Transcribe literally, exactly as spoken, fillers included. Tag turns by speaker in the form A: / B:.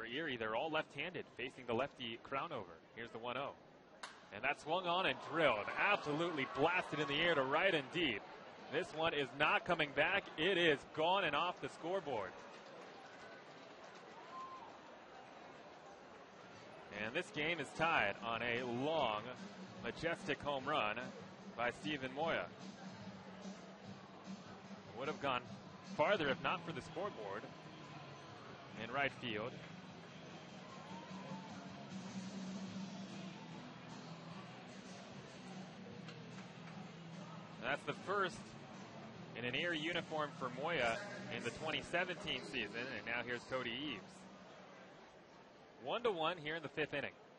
A: For Erie, they're all left-handed, facing the lefty crown over. Here's the one oh. And that swung on and drilled. Absolutely blasted in the air to right and deep. This one is not coming back. It is gone and off the scoreboard. And this game is tied on a long, majestic home run by Steven Moya. Would have gone farther if not for the scoreboard in right field. And that's the first in an Erie uniform for Moya in the twenty seventeen season. And now here's Kody Eaves. One to one here in the fifth inning.